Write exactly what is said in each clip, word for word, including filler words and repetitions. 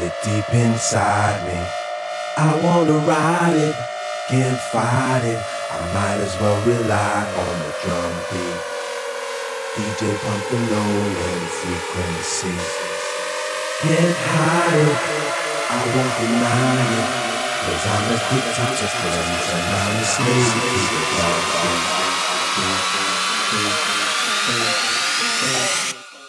it deep inside me. I wanna ride it, can't fight it. I might as well rely on the drum beat. D J pump the low-end frequency. Can't hide it, I won't deny it, 'cause I'm addicted to friends and I'm a slave to the drum beat.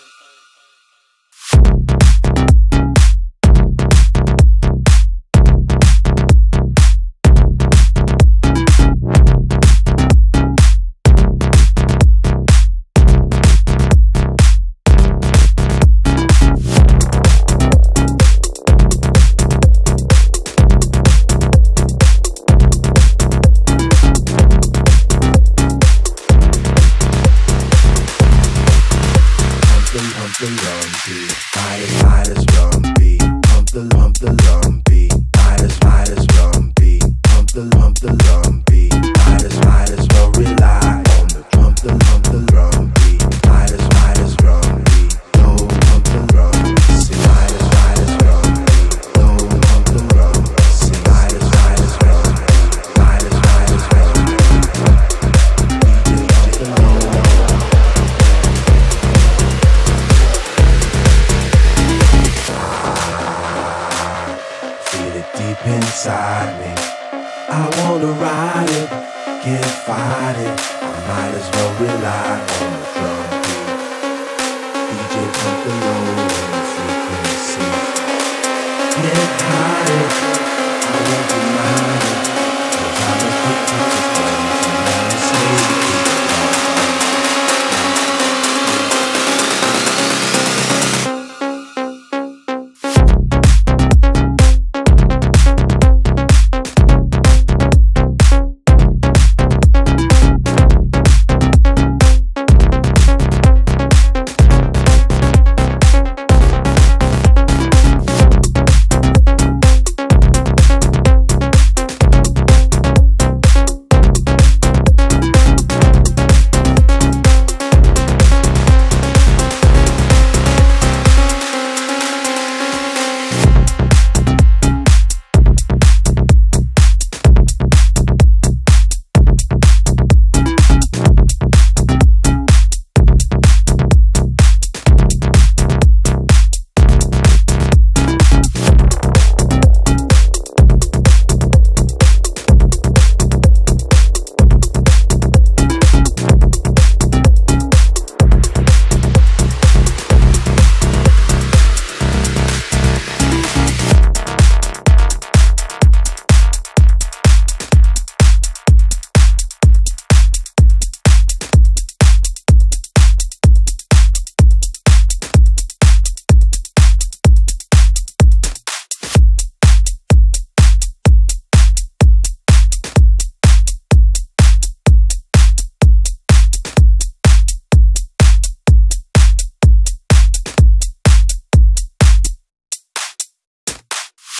The lumpy, might as might as lumpy, pump the lump the lumpy, might as might as lumpy, pump the lump the lumpy, might as might as well rely on the pump the lump the lumpy, might as might as lumpy, low pump the lumpy, see might as might as lumpy, low pump the lumpy, see might as might as lumpy, might as might as lumpy, D J pump the low. Deep inside me, I wanna ride it, can't fight it. I might as well rely on the drum beat. D J pump the low.